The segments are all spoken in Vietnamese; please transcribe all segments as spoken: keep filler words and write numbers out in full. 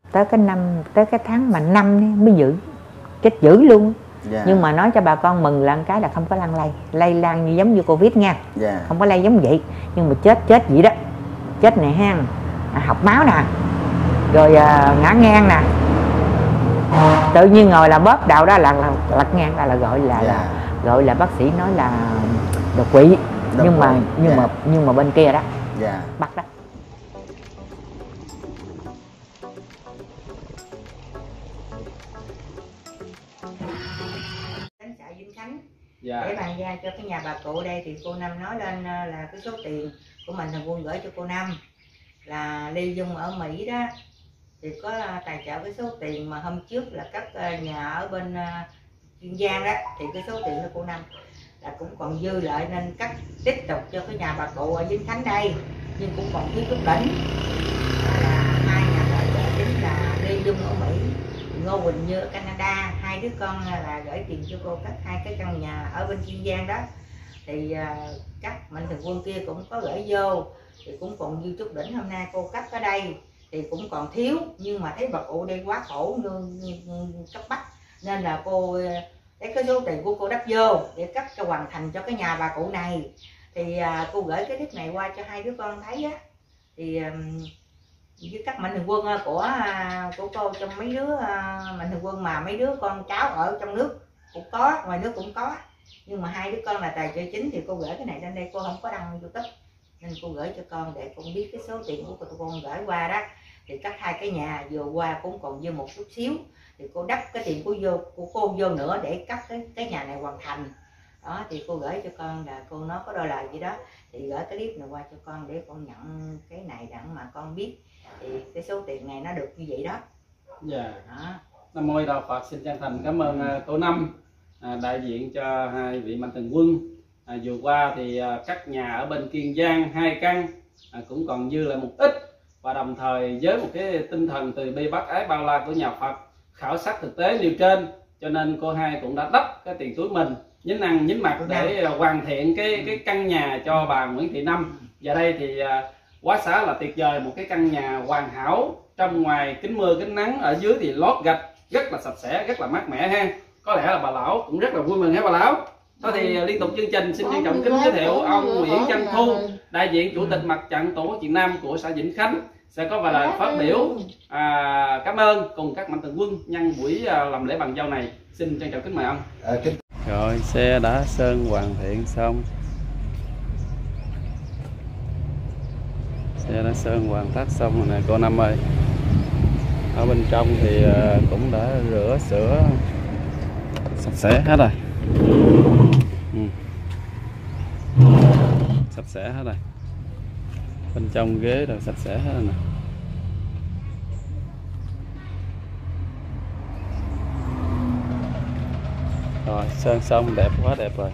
tới cái năm tới cái tháng mà năm mới giữ, chết dữ luôn. Yeah. Nhưng mà nói cho bà con mừng là cái là không có lan lây lây lan như giống như Covid nha. Yeah. Không có lây giống vậy, nhưng mà chết chết vậy đó, chết này ha, à, học máu nè, rồi à, ngã ngang nè, tự nhiên ngồi là bóp đầu đó là, là lật ngang ra là gọi là, yeah. là gọi là bác sĩ nói là đột quỵ. Đột nhưng quỵ. mà nhưng yeah. mà nhưng mà bên kia đó, yeah. bắt đó. Dạ. Để bàn giao cho cái nhà bà cụ đây thì cô Năm nói lên là cái số tiền của mình là Quân gửi cho cô Năm là Ly Dung ở Mỹ đó, thì có tài trợ cái số tiền mà hôm trước là cấp nhà ở bên Kiên Giang đó, thì cái số tiền của cô Năm là cũng còn dư lại nên cắt tiếp tục cho cái nhà bà cụ ở Vĩnh Khánh đây, nhưng cũng còn thiếu chút đỉnh là hai nhà tài trợ chính là Ly Dung ở Mỹ, Ngô Quỳnh Như ở Canada, hai đứa con là gửi tiền cho cô cắt hai cái căn nhà ở bên Kiên Giang đó, thì uh, các mạnh thường quân kia cũng có gửi vô, thì cũng còn dư chút đỉnh. Hôm nay cô cắt ở đây thì cũng còn thiếu, nhưng mà thấy bà cụ đây quá khổ nương cấp bách nên là cô lấy cái số tiền của cô đắp vô để cắt cho hoàn thành cho cái nhà bà cụ này. Thì uh, cô gửi cái clip này qua cho hai đứa con thấy á, thì um, với các mạnh thường quân của của cô trong mấy đứa mạnh thường quân mà mấy đứa con cháu ở trong nước cũng có, ngoài nước cũng có, nhưng mà hai đứa con là tài trợ chính thì cô gửi cái này lên đây, cô không có đăng YouTube nên cô gửi cho con để con biết cái số tiền của tụi con gửi qua đó. Thì cắt hai cái nhà vừa qua cũng còn dư một chút xíu, thì cô đắp cái tiền của vô của cô vô nữa để cắt cái cái nhà này hoàn thành đó. Thì cô gửi cho con là cô nói có đôi lời gì đó, thì gửi cái clip này qua cho con để con nhận cái này đặng mà con biết thì cái số tiền này nó được như vậy đó. Dạ. Yeah. Nam mô Đạo Phật, xin chân thành cảm ơn uh, cô Năm uh, đại diện cho hai vị mạnh thường quân. Uh, vừa qua thì uh, các nhà ở bên Kiên Giang hai căn uh, cũng còn dư lại một ít, và đồng thời với một cái tinh thần từ bi bác ái bao la của nhà Phật, khảo sát thực tế nêu trên, cho nên cô hai cũng đã đắp cái tiền túi mình nhín ăn nhín mặt để uh, hoàn thiện cái cái căn nhà cho bà Nguyễn Thị Năm. Và đây thì uh, quá xá là tuyệt vời, một cái căn nhà hoàn hảo, trong ngoài kính mưa kính nắng, ở dưới thì lót gạch rất là sạch sẽ, rất là mát mẻ ha. Có lẽ là bà lão cũng rất là vui mừng hả bà lão. Thôi thì liên tục chương trình xin trân trọng kính giới thiệu ông Nguyễn Văn Thu, đại diện chủ tịch mặt trận Tổ quốc Việt Nam của xã Vĩnh Khánh sẽ có vài lời phát biểu à, cảm ơn cùng các mạnh thường quân nhân buổi à, làm lễ bàn giao này. Xin trân trọng kính mời ông. À, kính... Rồi xe đã sơn hoàn thiện xong, xe đã sơn hoàn tất xong rồi nè cô Năm ơi. Ở bên trong thì cũng đã rửa sữa sạch sẽ hết rồi. Ừ. Sạch sẽ hết rồi. Bên trong ghế đều sạch sẽ hết rồi nè. Rồi sơn xong đẹp quá, đẹp rồi.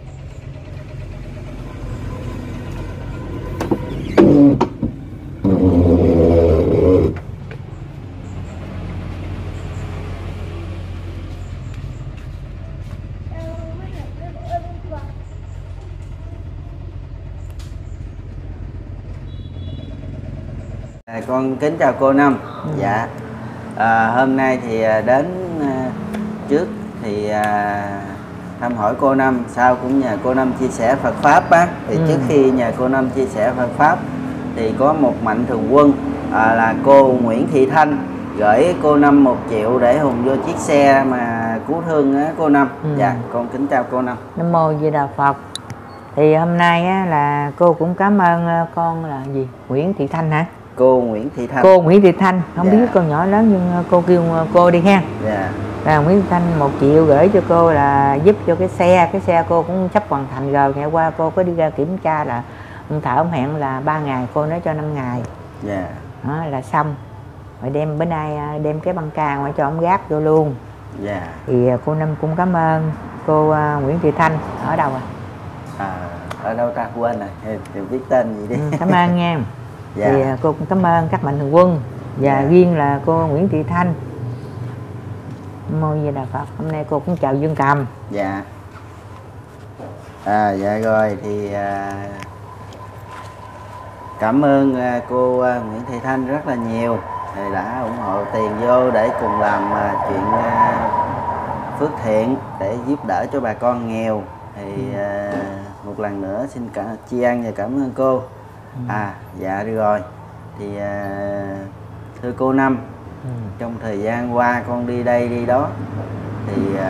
À, con kính chào cô Năm. Ừ. Dạ à, hôm nay thì đến à, trước thì à, thăm hỏi cô Năm, sau cũng nhờ cô Năm chia sẻ Phật Pháp á. Thì ừ. trước khi nhờ cô Năm chia sẻ Phật Pháp thì có một mạnh thường quân à, là cô Nguyễn Thị Thanh gửi cô Năm một triệu để hùng vô chiếc xe mà cứu thương á cô Năm. Ừ. Dạ con kính chào cô Năm. Nam mô Di Đà Phật. Thì hôm nay á, là cô cũng cảm ơn con là gì, Nguyễn Thị Thanh hả? Cô Nguyễn Thị Thanh. Cô Nguyễn Thị Thanh, không dạ. biết con nhỏ lớn nhưng cô kêu cô đi ha. Dạ. Là Nguyễn Thị Thanh một triệu gửi cho cô là giúp cho cái xe, cái xe cô cũng sắp hoàn thành rồi. Ngày qua cô có đi ra kiểm tra là ông thợ ông hẹn là ba ngày, cô nói cho năm ngày. Dạ. Đó là xong. Rồi đem bữa nay đem cái băng ca ngoài cho ông gác vô luôn. Dạ. Thì cô Năm cũng cảm ơn cô Nguyễn Thị Thanh. Ở đâu rồi? À, ở đâu ta quên rồi, thì biết tên gì đi. Ừ, cảm ơn nha. Dạ. Thì cô cũng cảm ơn các mạnh thường quân và dạ. riêng là cô Nguyễn Thị Thanh. Mô Di Đà Phật. Hôm nay cô cũng chào Dương Cầm. Dạ. À dạ rồi thì à, cảm ơn à, cô à, Nguyễn Thị Thanh rất là nhiều. thì đã ủng hộ tiền vô để cùng làm uh, chuyện uh, phước thiện để giúp đỡ cho bà con nghèo. Thì uh, một lần nữa xin cả tri ân và cảm ơn cô. À dạ đi rồi. Thì uh, thưa cô Năm, ừ. trong thời gian qua con đi đây đi đó thì uh,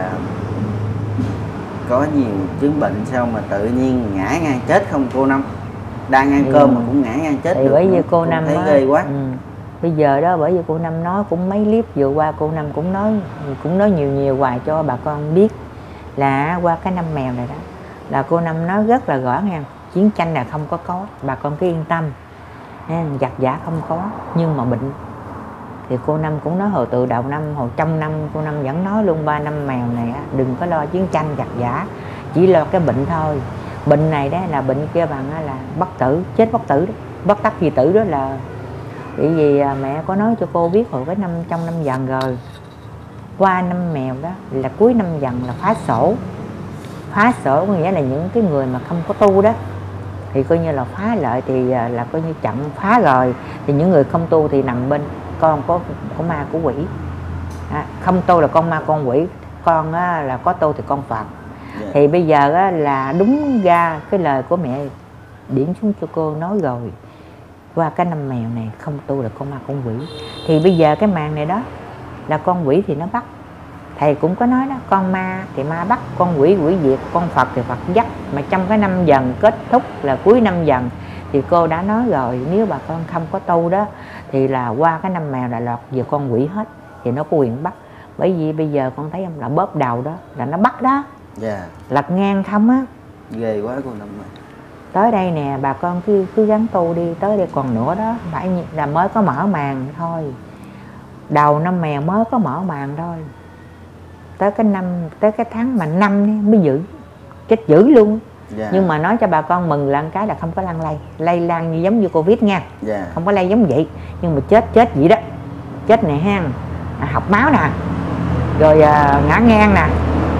có nhiều chứng bệnh sao mà tự nhiên ngã ngang chết không cô Năm? Đang ăn ừ. cơm mà cũng ngã ngang chết. Thì được. bởi vì cô Năm thấy đó, ghê quá. Ừ. Bây giờ đó bởi vì cô Năm nói cũng mấy clip vừa qua cô Năm cũng nói cũng nói nhiều nhiều hoài cho bà con biết là qua cái năm mèo này đó là cô Năm nói rất là rõ nha, chiến tranh là không có có, bà con cứ yên tâm, giặc giả không có, nhưng mà bệnh thì cô Năm cũng nói hồi từ đầu năm, hồi trong năm cô Năm vẫn nói luôn ba năm mèo này á, đừng có lo chiến tranh giặc giả, chỉ lo cái bệnh thôi. Bệnh này đó là bệnh kia bằng là bất tử, chết bất tử đó, bất đắc kỳ tử đó là bởi vì mẹ có nói cho cô biết hồi cái năm trong năm Dần rồi, qua năm mèo đó là cuối năm Dần là phá sổ. Phá sổ có nghĩa là những cái người mà không có tu đó thì coi như là phá lại thì là coi như chặn phá rồi, thì những người không tu thì nằm bên con có có ma của quỷ. À, không tu là con ma con quỷ, con á, là có tu thì con Phật. Yeah. Thì bây giờ á, là đúng ra cái lời của mẹ điểm xuống cho cô nói rồi, qua cái năm mèo này không tu là con ma con quỷ. Thì bây giờ cái màn này đó là con quỷ thì nó bắt, thầy cũng có nói đó, con ma thì ma bắt, con quỷ quỷ diệt, con Phật thì Phật dắt. Mà trong cái năm Dần kết thúc là cuối năm Dần thì cô đã nói rồi, nếu bà con không có tu đó thì là qua cái năm mèo là lọt về con quỷ hết, thì nó có quyền bắt. Bởi vì bây giờ con thấy không, là bóp đầu đó là nó bắt đó. Yeah. Lật ngang không á, ghê quá cô Năm. Tới đây nè bà con cứ cứ gắng tu đi, tới đây còn nữa đó, phải là mới có mở màn thôi, đầu năm mèo mới có mở màn thôi, tới cái năm tới cái tháng mà năm mới giữ chết dữ luôn. Yeah. Nhưng mà nói cho bà con mừng là cái là không có lăn lây lây lan như giống như Covid nha. Yeah. Không có lây giống vậy, nhưng mà chết chết vậy đó, chết này ha, à, học máu nè, rồi à, ngã ngang nè,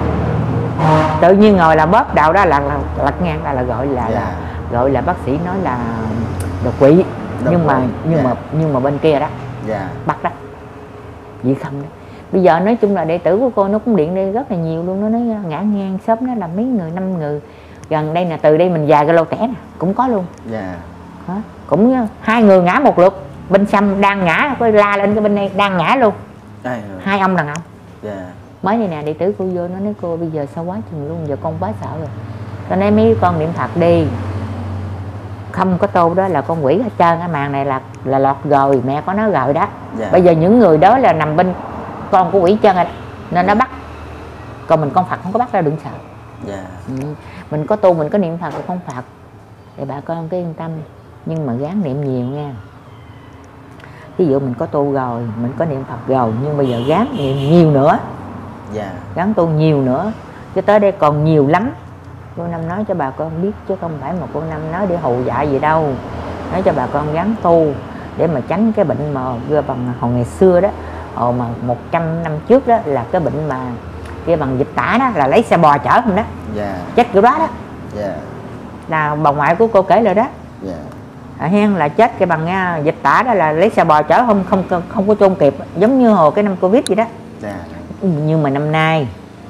tự nhiên ngồi là bóp đầu đó là, là lật ngang ra là gọi là, yeah. là gọi là bác sĩ nói là đột quỵ. Đột nhưng quỷ. mà nhưng yeah. mà nhưng mà bên kia đó, yeah. bắt đó vậy không đó. Bây giờ nói chung là đệ tử của cô nó cũng điện đi rất là nhiều luôn, nó nói ngã ngang sớm đó là mấy người, năm người. Gần đây là từ đây mình dài cái lô tẻ nè cũng có luôn. Yeah. Đó, cũng hai người ngã một lượt, bên xăm đang ngã, có la lên cái bên đây đang ngã luôn. Ai hai ông đàn ông. Yeah. Mới này nè đệ tử cô vô nó nói cô bây giờ sao quá chừng luôn, giờ con quá sợ rồi. Cho nên mấy con niệm Phật đi, không có tu đó là con quỷ hết trơn. Cái màn này là là lọt rồi, mẹ có nói rồi đó. Yeah. Bây giờ những người đó là nằm bên con của quỷ chân rồi đó, nên nó bắt. Còn mình con Phật không có bắt ra, đừng sợ. Yeah. Ừ. Mình có tu, mình có niệm Phật thì con Phật thì bà con cứ yên tâm, nhưng mà gắng niệm nhiều nha. Ví dụ mình có tu rồi, mình có niệm Phật rồi, nhưng bây giờ gắng niệm nhiều nữa. Yeah. Gắng tu nhiều nữa, chứ tới đây còn nhiều lắm. Cô Năm nói cho bà con biết, chứ không phải mà cô Năm nói để hù dọa gì đâu. Nói cho bà con gắng tu để mà tránh cái bệnh mà gơ bằng hồi ngày xưa đó, hồi mà một trăm năm trước đó là cái bệnh mà kia bằng dịch tả đó, là lấy xe bò chở không đó. Yeah. Chết kiểu đó đó. Yeah. Là bà ngoại của cô kể lại đó. Yeah. À, hen là chết cái bằng uh, dịch tả đó, là lấy xe bò chở không không không, không có chôn kịp, giống như hồi cái năm Covid vậy đó. Yeah. Nhưng mà năm nay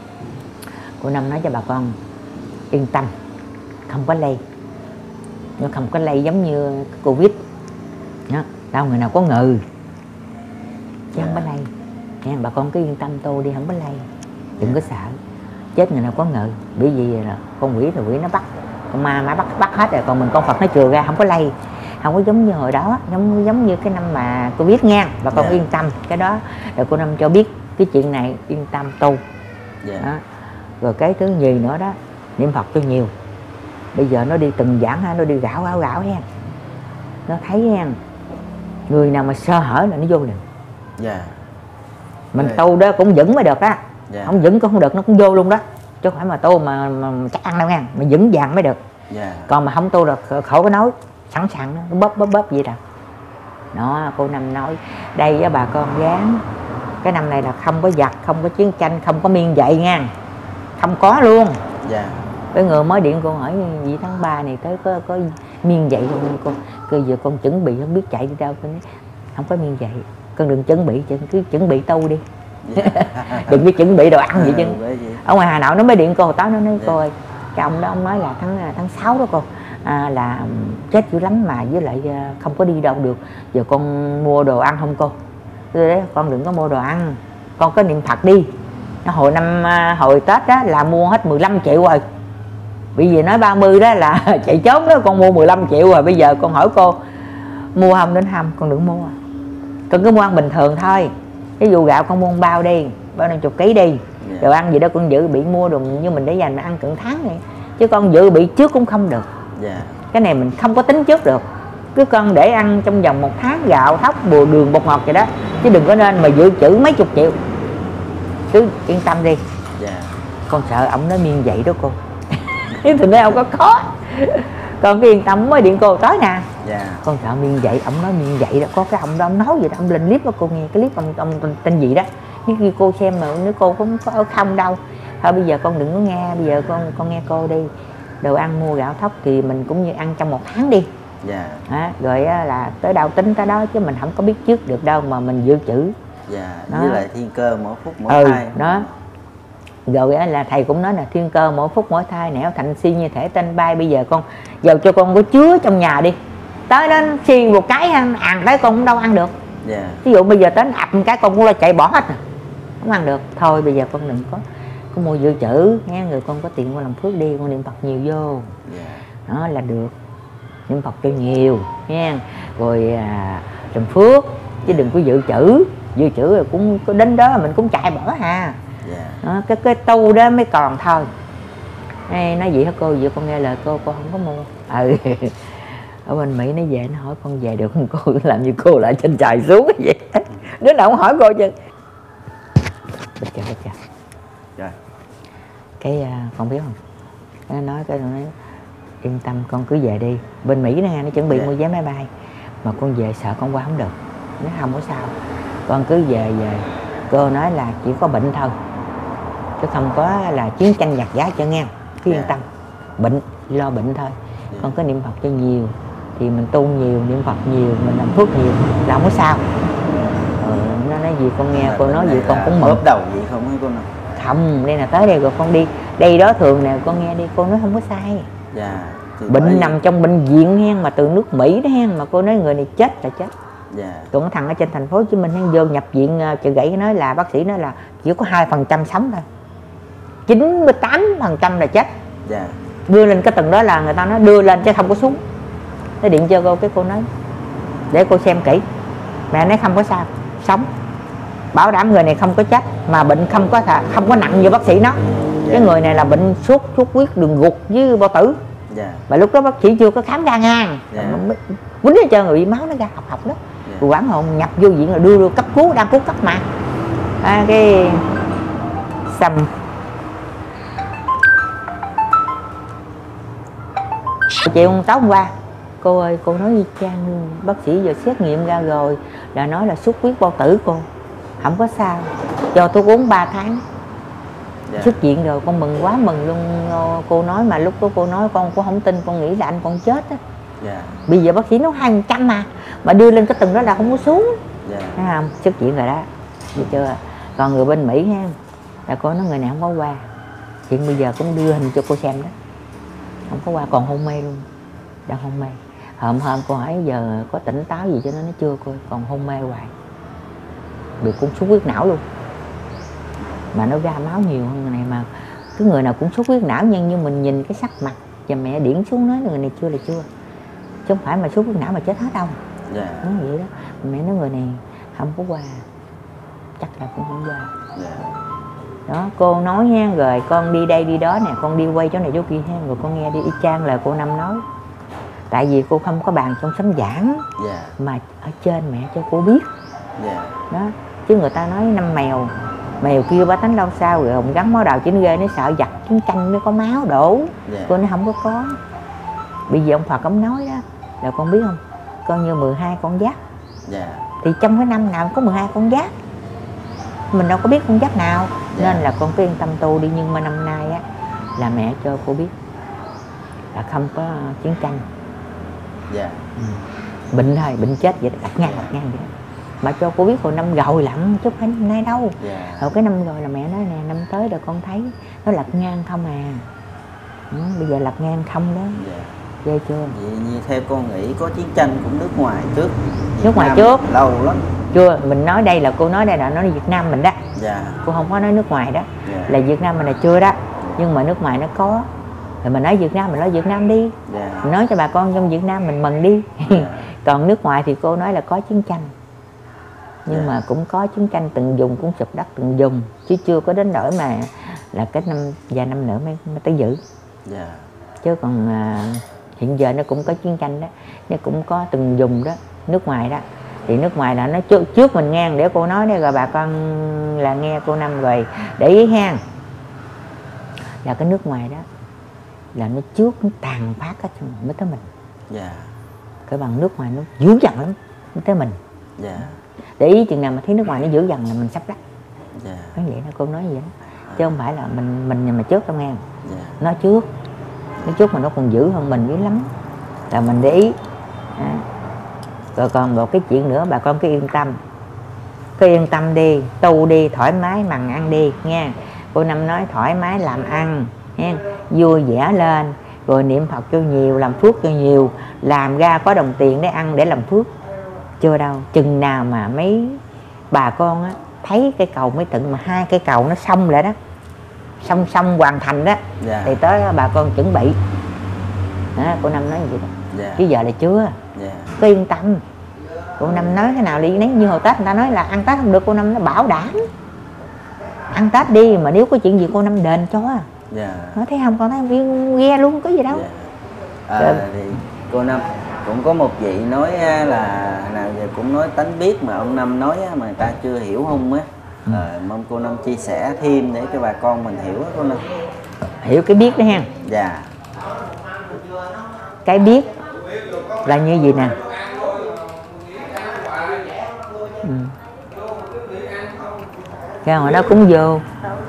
cô Năm nói cho bà con yên tâm, không có lây, nó không có lây giống như Covid đó, đâu người nào có ngừ chứ. Yeah. Không có lây nha, bà con cứ yên tâm tu đi, không có lây, đừng có sợ chết người nào có ngừ. Bởi vì là con quỷ thì quỷ nó bắt, con ma má bắt bắt hết rồi, còn mình con Phật nó chừa ra, không có lây, không có giống như hồi đó, giống giống như cái năm mà Covid nha. Bà con. Yeah. Yên tâm cái đó, rồi cô Năm cho biết cái chuyện này, yên tâm tu. Yeah. Đó. Rồi cái thứ gì nữa đó, niệm Phật cho nhiều. Bây giờ nó đi từng giảng ha, nó đi gạo gạo gạo ha, nó thấy ha, người nào mà sơ hở là nó vô liền. Yeah. Mình yeah. tu đó cũng vững mới được á. Yeah. Không vững cũng không được, nó cũng vô luôn đó, chứ không phải mà tu mà, mà chắc ăn đâu nha, mà vững vàng mới được. Yeah. Còn mà không tu được khổ có nói, sẵn sàng nó bóp bóp bóp vậy đâu. Đó, cô Năm nói đây với bà con gán, cái năm này là không có giặc, không có chiến tranh, không có miên dậy nha, không có luôn. Yeah. Cái người mới điện cô hỏi gì tháng ba này tới có có miên dậy không, con cơ giờ con chuẩn bị không biết chạy đi đâu, con nói không có miên dậy, con đừng chuẩn bị, cứ chuẩn bị tu đi. Dạ. Đừng có chuẩn bị đồ ăn gì chứ. Bởi vì Ở ngoài Hà Nội nó mới điện cô tối nó nói Dạ. cô ơi, cái ông đó ông nói là tháng tháng sáu đó cô, à, là chết dữ lắm mà với lại à, không có đi đâu được, giờ con mua đồ ăn không cô? Tôi đấy con đừng có mua đồ ăn, con có niệm Phật đi. Hồi năm à, hồi Tết đó là mua hết mười lăm triệu rồi, bây giờ nói ba mươi đó là chạy trốn đó, con mua mười lăm triệu rồi. Bây giờ con hỏi cô mua không, đến không con đừng mua, con cứ mua ăn bình thường thôi. Ví dụ gạo con mua một bao đi, bao năm chục ký đi, Dạ. đồ ăn gì đó con dự bị mua đồ như mình để dành ăn cận tháng này, chứ con dự bị trước cũng không được. Dạ. Cái này mình không có tính trước được, cứ con để ăn trong vòng một tháng gạo thóc bùa đường bột ngọt vậy đó, chứ đừng có nên mà dự trữ mấy chục triệu. Cứ yên tâm đi. Dạ. Con sợ ổng nói miên vậy đó cô. Thì nói ông có khó, con cứ yên tâm. Mới điện cô tối nè, Dạ. con sợ miên vậy, ổng nói miên vậy đó, có cái ông đó ông nói vậy đó, ông lên clip đó cô nghe, cái clip ông, ông tên gì đó, nếu như cô xem mà nếu cô cũng có không đâu. Thôi bây giờ con đừng có nghe, bây giờ con con nghe cô đi. Đồ ăn mua gạo thóc thì mình cũng như ăn trong một tháng đi. Dạ. À, rồi là tới đâu tính tới đó, chứ mình không có biết trước được đâu mà mình dự trữ. Dạ. Đó. Với lại thiên cơ mỗi phút mỗi Ừ, thai. đó. Rồi á, là thầy cũng nói là thiên cơ mỗi phút mỗi thai, nẻo thành si như thể tên bay. Bây giờ con giờ cho con có chứa trong nhà đi, tới đó xi một cái ăn tới con cũng đâu ăn được. Dạ. Ví dụ bây giờ tới ập một cái con cũng là chạy bỏ hết rồi, không ăn được. Thôi bây giờ con đừng có có mua dự trữ nghe, người con có tiền con làm phước đi, con niệm Phật nhiều vô. Dạ. Đó là được, niệm Phật cho nhiều nha, rồi à, làm phước chứ đừng có dự trữ. Dự trữ rồi cũng có đến đó mình cũng chạy bỏ hà. Dạ. Đó, cái cái tu đó mới còn thôi. Ê, nói vậy hả cô? Vậy con nghe lời cô, cô không có mua. Ừ. Ở bên Mỹ nó về nó hỏi con về được không cô? Làm như cô lại trên trời xuống vậy. Đứa nào cũng hỏi cô chứ. Bịch chờ, bịch chờ. Rồi. Cái uh, con biết không? Nó nói cái nói yên tâm con cứ về đi. Bên Mỹ nó nghe nó chuẩn bị Dạ. mua vé máy bay, mà con về sợ con qua không được. Nó không có sao, con cứ về về. Cô nói là chỉ có bệnh thôi, chứ không có là chiến tranh giặc giá cho nghe. Cứ yên Dạ. tâm, bệnh lo bệnh thôi. Dạ. Con cứ niệm Phật cho nhiều thì mình tu nhiều, niệm Phật nhiều, mình làm phước nhiều là không có sao. Ừ, nó nói gì con nghe, Là cô bên nói này gì con là cũng mừng. bóp đầu vậy không hả cô nào? Không, đây là tới đây rồi con đi đây đó thường nè, con nghe đi, cô nói không có sai. Dạ. Thì Bệnh bởi- nằm trong bệnh viện hen, mà từ nước Mỹ đó hen, mà cô nói người này chết là chết. Dạ. Còn cái thằng ở trên thành phố Hồ Chí Minh hen, vô nhập viện uh, chợ gãy, nói là bác sĩ nói là chỉ có hai phần trăm sống thôi, chín mươi tám phần trăm là chết. Dạ. Đưa lên cái tầng đó là người ta nói đưa lên chứ không có xuống. Nó điện cho cô, cái cô nói để cô xem kỹ. Mẹ nói không có sao, sống, bảo đảm người này không có chết, mà bệnh không có không có nặng như bác sĩ nói. Dạ. Cái người này là bệnh sốt xuất huyết đường ruột với bao tử. Dạ. Mà lúc đó bác sĩ chưa có khám ra ngang. Dạ. Quýnh hết trơn rồi, bị máu nó ra học học đó. Dạ. Rồi quảng hồn nhập vô viện là đưa, đưa cấp cứu, đang cứu cấp mà. À, cái xong chiều hôm tối hôm qua, cô ơi cô nói y chang bác sĩ giờ xét nghiệm ra rồi là nói là xuất huyết bao tử cô, không có sao, cho tôi uống ba tháng. Dạ. Xuất viện rồi con mừng quá mừng luôn. Cô nói mà lúc đó cô nói con cũng không tin, con nghĩ là anh con chết á. Dạ. Bây giờ bác sĩ nói hai phần trăm mà mà đưa lên cái tầng đó là không có xuống. Dạ. Thấy không? Xuất viện rồi đó, thấy chưa? Còn người bên Mỹ ha, là cô nói người này không có qua. Hiện bây giờ cũng đưa hình cho cô xem đó, không có qua, còn hôn mê luôn, đang hôn mê. Hôm hôm cô hỏi giờ có tỉnh táo gì cho nó, nó chưa cô, còn hôn mê hoài, bị cũng xuất huyết não luôn, mà nó ra máu nhiều hơn người này. Mà cái người nào cũng xuất huyết não, nhưng như mình nhìn cái sắc mặt và mẹ điển xuống nói người này chưa là chưa, chứ không phải mà xuất huyết não mà chết hết đâu. Dạ. Nói vậy đó, mẹ nói người này không có qua, chắc là cũng không qua. Dạ. Đó, cô nói nha, rồi con đi đây đi đó nè, con đi quay chỗ này chỗ kia ha, rồi con nghe đi y chang là cô Năm nói. Tại vì cô không có bàn trong sấm giảng, Dạ. mà ở trên mẹ cho cô biết. Dạ. Đó, chứ người ta nói năm mèo, mèo kêu ba tánh lâu sao, rồi hồng gắn máu đào chín ghê, nó sợ giặt chiến tranh mới có máu đổ. Dạ. Cô nói không có có. Bây giờ ông Phật ông nói đó, là con biết không, con như mười hai con giáp. Dạ. Thì trong cái năm nào có mười hai con giáp, mình đâu có biết con giáp nào. Dạ. Nên là con cứ yên tâm tu đi. Nhưng mà năm nay á, là mẹ cho cô biết là không có chiến tranh. Dạ. Ừ. Bệnh thôi, bệnh chết vậy, đặt ngang đặt ngang vậy. mà cho cô biết hồi năm rồi lận chứ không phải năm nay đâu. Dạ. Rồi cái năm rồi là mẹ nói nè, năm tới rồi con thấy nó lật ngang không à. Ừ, bây giờ lật ngang không đó. Dạ. Ghê chưa? Vậy như theo con nghĩ có chiến tranh cũng nước ngoài trước. Nước ngoài Nam trước. Lâu lắm. Chưa, mình nói đây là cô nói đây là nói Việt Nam mình đó. Dạ. Cô không có nói nước ngoài đó. Dạ. Là Việt Nam mình là chưa đó. Nhưng mà nước ngoài nó có. Rồi mình nói Việt Nam, mình nói Việt Nam đi. Dạ. Mình nói cho bà con trong Việt Nam mình mừng đi. Dạ. Còn nước ngoài thì cô nói là có chiến tranh. Nhưng Dạ. mà cũng có chiến tranh từng vùng, cũng sụp đất từng vùng. Chứ chưa có đến nỗi mà là cái năm vài năm nữa mới, mới tới giữ. Dạ. Chứ còn à, hiện giờ nó cũng có chiến tranh đó. Nó cũng có từng vùng đó. Nước ngoài đó. Thì nước ngoài là nó trước, trước mình nghe để cô nói đây rồi bà con là nghe cô Năm rồi để ý ha. Là cái nước ngoài đó là nó trước nó tàn phá hết mới tới mình. Dạ. Cái bằng nước ngoài nó dữ dằn lắm mới tới mình. Dạ. Để ý chừng nào mà thấy nước ngoài nó dữ dằn là mình sắp đắc. Dạ. Nói vậy đó, cô nói vậy đó. Chứ không phải là mình mình mà trước đâu nghe. Dạ. Nó trước. Nó trước mà nó còn dữ hơn mình dữ lắm. Là mình để ý. À. Rồi còn một cái chuyện nữa bà con cứ yên tâm. Cứ yên tâm đi, tu đi, thoải mái mằng ăn đi nha. Cô Năm nói thoải mái làm ăn nha, vui vẻ lên, rồi niệm Phật cho nhiều, làm phước cho nhiều, làm ra có đồng tiền để ăn để làm phước. Chưa đâu, chừng nào mà mấy bà con á thấy cây cầu mới tận mà hai cây cầu nó xong lại đó, xong xong hoàn thành đó. Dạ. Thì tới bà con chuẩn bị đó, cô Năm nói vậy đó. Dạ. Chứ giờ là chưa. Dạ. Cứ yên tâm. Cô Năm nói cái nào đi nấy, như hồi Tết người ta nói là ăn Tết không được, cô Năm nó bảo đảm ăn Tết đi, mà nếu có chuyện gì cô Năm đền cho. Dạ. Nói thấy không, con thấy không, ghe luôn, có gì đâu. Dạ. À, thì cô Năm cũng có một vị nói là nào giờ cũng nói tánh biết mà ông Năm nói mà người ta chưa hiểu không á. Ừ. À, mong cô Năm chia sẻ thêm để cho bà con mình hiểu á cô Năm. Hiểu cái biết đó ha. Dạ. Cái biết là như gì nè. Ừ. Cái hồi đó cũng vô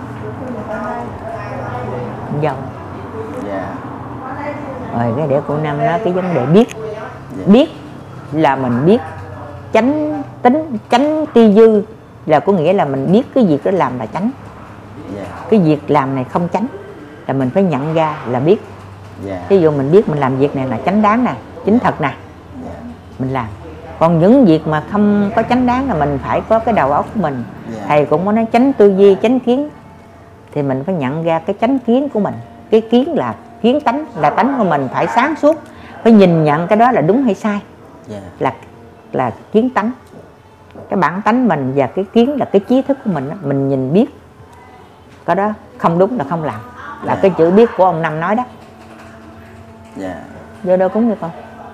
dầu. Dạ. Rồi cái để cô Năm nói cái vấn đề biết. Dạ. Biết là mình biết tránh tính, tránh ti dư, là có nghĩa là mình biết cái việc đó làm là tránh. Dạ. Cái việc làm này không tránh là mình phải nhận ra là biết. Dạ. Ví dụ mình biết mình làm việc này là chánh đáng nè, chính thật nè, Dạ. mình làm. Còn những việc mà không có chánh đáng là mình phải có cái đầu óc của mình. Dạ. Thầy cũng có nói tránh tư duy, tránh kiến. Thì mình phải nhận ra cái tránh kiến của mình. Cái kiến là kiến tánh, là tánh của mình phải sáng suốt, phải nhìn nhận cái đó là đúng hay sai. Dạ. Là là kiến tánh. Cái bản tánh mình và cái kiến là cái trí thức của mình đó. Mình nhìn biết cái đó không đúng là không làm. Là Dạ. cái chữ biết của ông Năm nói đó. Dạ. Vô đâu cũng được không?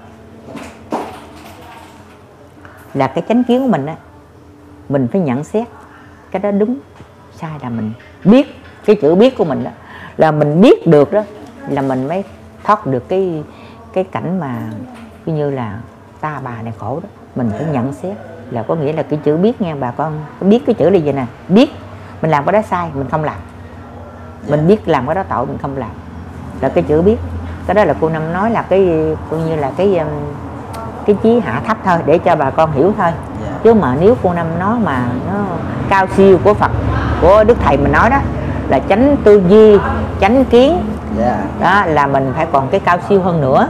Là cái chánh kiến của mình á, mình phải nhận xét cái đó đúng sai là mình biết. Cái chữ biết của mình đó là mình biết được đó, là mình mới thoát được cái cái cảnh mà như là ta bà này khổ đó. Mình phải nhận xét, là có nghĩa là cái chữ biết nghe bà con. Biết cái chữ là gì nè, biết mình làm cái đó sai mình không làm, mình biết làm cái đó tội mình không làm, là cái chữ biết. Cái đó là cô Năm nói là cái coi như là cái cái chí hạ thấp thôi, để cho bà con hiểu thôi. Dạ. Chứ mà nếu cô Năm nói mà nó cao siêu của Phật, của Đức Thầy mình nói đó là tránh tư duy, tránh kiến, Dạ. đó là mình phải còn cái cao siêu hơn nữa.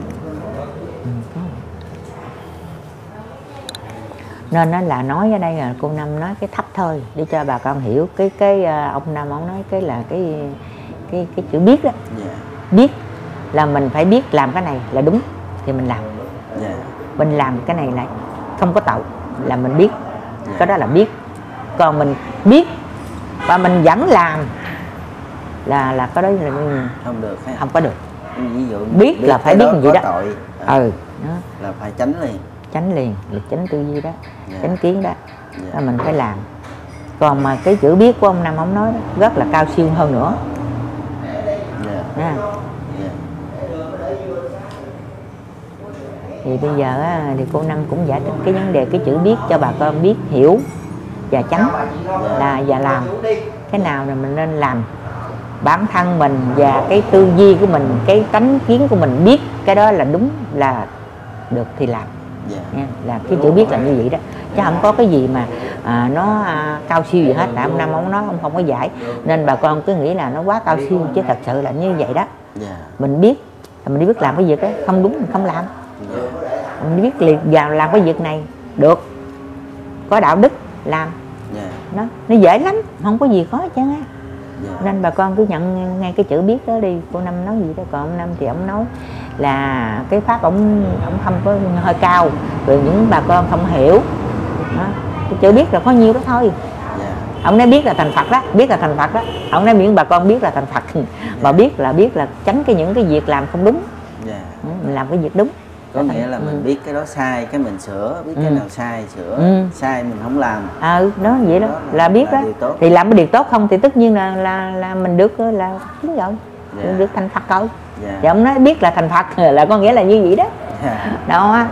Nên nó là nói ở đây là cô Năm nói cái thấp thôi để cho bà con hiểu. Cái cái ông Năm ông nói cái là cái cái cái chữ biết đó. Dạ. Biết là mình phải biết làm cái này là đúng thì mình làm. Dạ. Mình làm cái này là không có tội là mình biết. Dạ. Cái đó là biết. Còn mình biết và mình vẫn làm là là cái đó là Không được ha. không có được. Ví dụ Biết là phải cái biết gì có đó. tội, à, Ừ đó. là phải tránh liền. Tránh liền là tránh tư duy đó. Dạ. Tránh kiến đó. Dạ. Là mình phải làm. Còn mà cái chữ biết của ông Năm ông nói đó, rất là cao siêu hơn nữa. Dạ. Nha. Dạ. Thì bây giờ á, thì cô Năm cũng giải thích cái vấn đề cái chữ biết cho bà con biết hiểu và tránh là và làm cái nào là mình nên làm. Bản thân mình và cái tư duy của mình, cái tánh kiến của mình biết cái đó là đúng là được thì làm. Dạ. Nha. Là cái chữ biết là như vậy đó. chứ không có cái gì mà à, nó à, cao siêu gì hết. Tại ông Năm ông nói ông không có giải, nên bà con cứ nghĩ là nó quá cao siêu, chứ thật sự là như vậy đó. Dạ. Mình biết, mình biết làm cái việc đó không đúng mình không làm. Dạ. Mình biết liền vào làm cái việc này được, có đạo đức làm. Dạ. nó nó dễ lắm, không có gì khó hết trơn á. Dạ. Nên bà con cứ nhận ngay cái chữ biết đó đi. Cô Năm nói gì đó, còn ông Năm thì ông nói là cái pháp ông ông không có hơi cao, rồi những bà con không hiểu đó. Cái chữ biết là có nhiêu đó thôi. Dạ. Ông nói biết là thành Phật đó, biết là thành Phật đó. Ông nói miễn bà con biết là thành Phật. Mà biết là biết là tránh cái những cái việc làm không đúng. Dạ. Mình làm cái việc đúng. Có nghĩa là ừ. mình biết cái đó sai cái mình sửa, biết ừ. cái nào sai sửa, ừ. sai mình không làm. À ừ, đó vậy đó, đó là, là biết là đó. Thì làm cái điều tốt không thì tất nhiên là là là mình được là đúng rồi. Dạ. Mình được thành Phật rồi. Dạ. Thì ông nói biết là thành Phật là có nghĩa là như vậy đó. Dạ. Đó.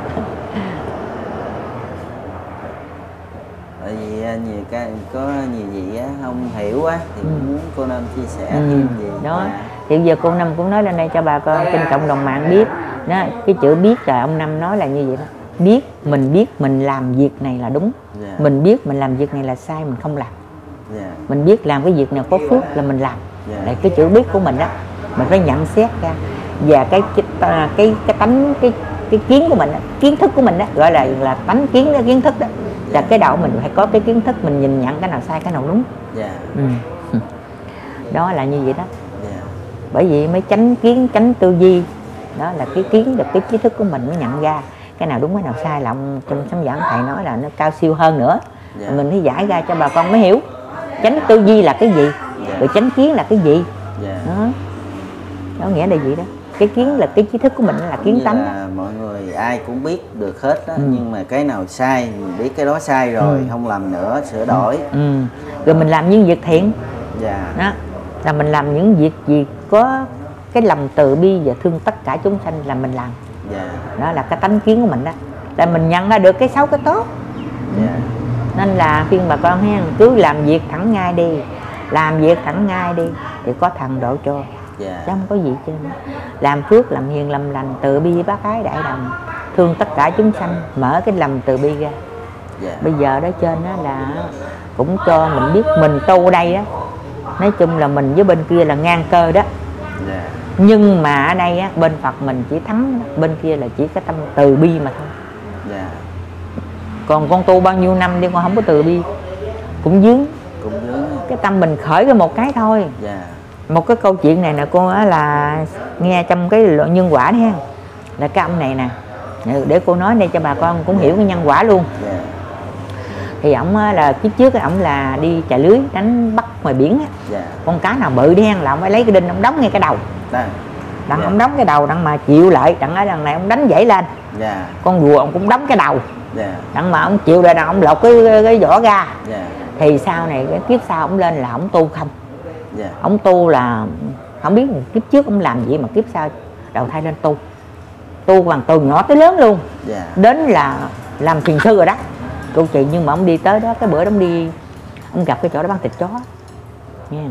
Tại vì nhiều cái có nhiều gì á không hiểu á thì ừ. muốn cô Năm chia sẻ ừ. thêm gì đó. Dạ. Thì giờ cô Năm cũng nói lên đây cho bà con trên cộng đồng mạng biết đó, cái chữ biết là ông Năm nói là như vậy đó. Biết, mình biết mình làm việc này là đúng. Dạ. Mình biết mình làm việc này là sai, mình không làm. Dạ. Mình biết làm cái việc nào có phước là mình làm. Dạ. Là cái chữ biết của mình đó, mình phải nhận xét ra. Và cái cái cái cái tánh cái cái kiến của mình đó, kiến thức của mình đó, gọi là là tánh kiến đó, kiến thức đó. Là cái đầu mình phải có cái kiến thức, mình nhìn nhận cái nào sai cái nào đúng. Dạ. ừ. Đó là như vậy đó. Dạ. Bởi vì mới tránh kiến, tránh tư duy. Đó là cái kiến được cái trí thức của mình mới nhận ra cái nào đúng cái nào sai. Là ông trong sấm giảng thầy nói là nó cao siêu hơn nữa. Dạ. Mình phải giải ra cho bà con mới hiểu tránh tư duy là cái gì. Dạ. Rồi tránh kiến là cái gì. Dạ. Đó, đó nghĩa là gì đó. Cái kiến là cái trí thức của mình là kiến Như tánh đó. là mọi người ai cũng biết được hết đó, ừ. nhưng mà cái nào sai mình biết cái đó sai rồi, ừ. không làm nữa, sửa đổi. ừ. Rồi mình làm những việc thiện. Dạ. Đó là mình làm những việc gì có cái lòng từ bi và thương tất cả chúng sanh là mình làm. Dạ. Đó là cái tánh kiến của mình đó. Là mình nhận ra được cái xấu cái tốt. Dạ. Nên là khuyên bà con ha, cứ làm việc thẳng ngay đi, làm việc thẳng ngay đi thì có thần độ cho. Dạ. Chứ không có gì chứ. Làm phước, làm hiền, làm lành, từ bi bác ái đại đồng, thương tất cả chúng sanh, mở cái lòng từ bi ra. Dạ. Bây giờ đó trên đó là cũng cho mình biết mình tu ở đây đó, nói chung là mình với bên kia là ngang cơ đó. Dạ. Nhưng mà ở đây á, bên Phật mình chỉ thắng, bên kia là chỉ cái tâm từ bi mà thôi. Dạ. Còn con tu bao nhiêu năm đi con không có từ bi, cũng dướng. Cũng dướng. Cái tâm mình khởi cái một cái thôi. Dạ. Một cái câu chuyện này nè cô á, là nghe trong cái lộ nhân quả ha, là cái ông này nè, để cô nói đây cho bà con cũng hiểu cái nhân quả luôn. Dạ. Thì ổng là kiếp trước ổng là đi chài lưới đánh bắt ngoài biển á. Dạ. Con cá nào bự đi hen là ông phải lấy cái đinh ông đóng ngay cái đầu. Đây. Đặng Dạ. ông đóng cái đầu đặng mà chịu lại, đặng ở đằng này ông đánh dãy lên. Dạ. Con rùa ông cũng đóng cái đầu. Dạ. Đặng mà ông chịu lại đặng ông lột cái, cái, cái vỏ ra. Dạ. Thì sau này cái kiếp sau ông lên là ông tu không. Dạ. Ông tu là không biết kiếp trước ông làm gì mà kiếp sau đầu thai lên tu. Tu bằng từ nhỏ tới lớn luôn. Dạ. Đến là làm thiền sư rồi đó cô chị. Nhưng mà ông đi tới đó, cái bữa đó ông đi, ông gặp cái chỗ đó bán thịt chó nha.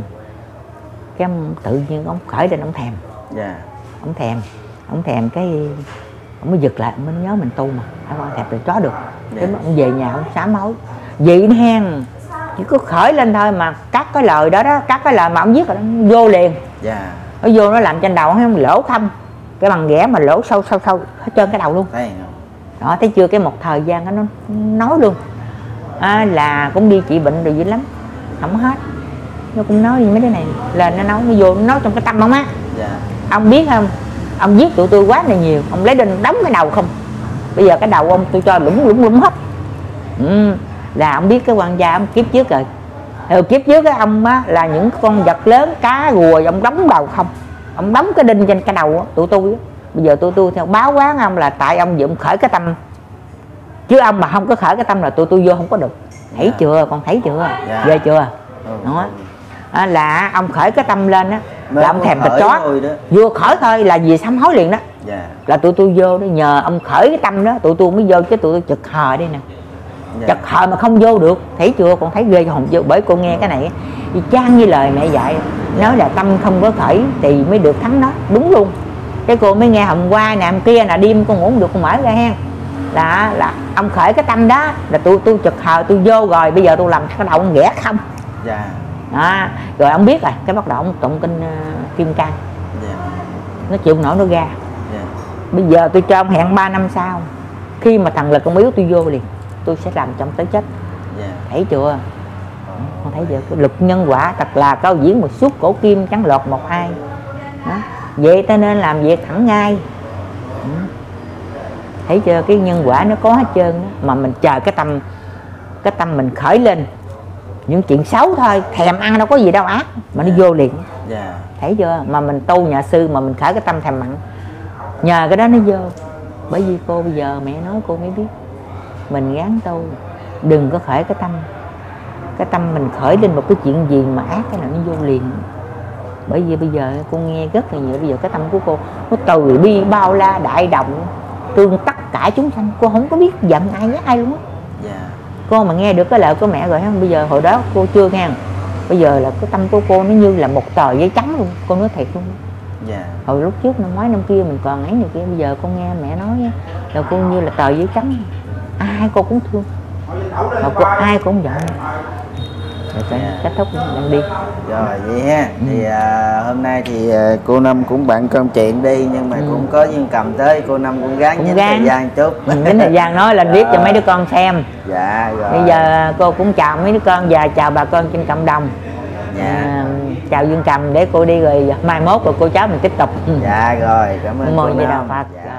Cái ông tự nhiên ông khởi lên ông thèm. Dạ. Ông thèm, ông thèm cái ông mới giật lại, ông mới nhớ mình tu mà ông ăn thèm thịt chó được. Cái Dạ. ông về nhà ông sám hối vậy nó hen, chỉ có khởi lên thôi mà các cái lời đó đó, các cái lời mà ông viết rồi đó, ông vô liền. Dạ. Nó vô nó làm trên đầu không lỗ không, cái bằng ghẻ mà lỗ sâu sâu sâu hết trơn cái đầu luôn. Thấy không? Đó, thấy chưa, cái một thời gian đó, nó nói luôn à, là cũng đi trị bệnh rồi dữ lắm không hết. Nó cũng nói mấy cái này lên, nó nói, nó vô nó nói trong cái tâm ông á. Dạ. Ông biết không, ông giết tụi tôi quá là nhiều, ông lấy đinh đóng cái đầu không. Bây giờ cái đầu ông tôi cho lũng lũng lũng hết. Ừ, là ông biết cái quan gia ông kiếp trước rồi. Ừ, kiếp trước cái ông á là những con vật lớn cá rùa ông đóng đầu không, ông đóng cái đinh trên cái đầu á, tụi tôi á. Bây giờ tụi tôi theo báo quán ông là tại ông vừa ông khởi cái tâm, chứ ông mà không có khởi cái tâm là tụi tôi vô không có được. Thấy Dạ. chưa, con thấy chưa, Dạ. ghê chưa. Ừ. Đó à, là ông khởi cái tâm lên á Mới là ông thèm thịt khởi chó thôi đó. vừa khởi thôi là gì sám hối liền đó. Dạ. Là tụi tôi vô đó, nhờ ông khởi cái tâm đó tụi tôi mới vô, chứ tụi tôi chực hờ đây nè. Dạ. Chật hờ mà không vô được, thấy chưa, con thấy ghê hồn vô. Bởi cô nghe cái này thì chang như lời mẹ dạy, nói là tâm không có khởi thì mới được thắng đó, đúng luôn. Cái cô mới nghe hôm qua nè, hôm kia là đêm con ngủ không được con mở ra hen, là là ông khởi cái tâm đó là tôi tôi chực hờ tôi vô rồi, bây giờ tôi làm cái đầu ông ghẻ không. Dạ. Đó. Rồi ông biết rồi cái bắt đầu ông tụng kinh uh, Kim Cang. Dạ. Nó chịu nổi nó ra. Dạ. Bây giờ tôi cho ông hẹn ba năm sau, khi mà thần lực ông yếu tôi vô liền, tôi sẽ làm trong tới chết. Dạ. Thấy chưa? Con thấy chưa? Cái lực nhân quả thật là cao diễn một suốt cổ kim trắng lọt một ai. Đó. Vậy ta nên làm việc thẳng ngay. Ừ. Thấy chưa? Cái nhân quả nó có hết trơn đó. Mà mình chờ cái tâm cái tâm mình khởi lên những chuyện xấu thôi, thèm ăn đâu có gì đâu ác mà nó vô liền. Dạ. Thấy chưa? Mà mình tu nhà sư mà mình khởi cái tâm thèm mặn, nhờ cái đó nó vô. Bởi vì cô bây giờ mẹ nói cô mới biết, mình gắng tu, đừng có khởi cái tâm cái tâm mình khởi lên một cái chuyện gì mà ác cái nào nó vô liền. Bởi vì bây giờ cô nghe rất là nhiều, bây giờ cái tâm của cô nó từ bi bao la đại động tương tất cả chúng sanh, cô không có biết giận ai với ai luôn á. Dạ. Cô mà nghe được cái lời của mẹ rồi không, bây giờ hồi đó cô chưa nghe, bây giờ là cái tâm của cô nó như là một tờ giấy trắng luôn, cô nói thiệt luôn. Dạ. Hồi lúc trước năm ngoái năm kia mình còn ấy này kia, bây giờ con nghe mẹ nói là cô như là tờ giấy trắng, ai cô cũng thương, mà cô ai cũng giận. Rồi Dạ. kết thúc mình đi. Rồi vậy ha. Ừ. Thì à, hôm nay thì à, cô Năm cũng bận công chuyện đi, nhưng mà ừ. cũng có duyên cầm tới, cô Năm cũng gắng dành thời gian chút. Đến thời gian nói lên viết cho mấy đứa con xem. Dạ rồi. Bây giờ cô cũng chào mấy đứa con và chào bà con trên cộng đồng. Dạ. À, chào Dương Cầm để cô đi rồi mai mốt rồi cô cháu mình tiếp tục. Dạ rồi, cảm ơn Mời cô về Năm. Đạo Phật. Dạ.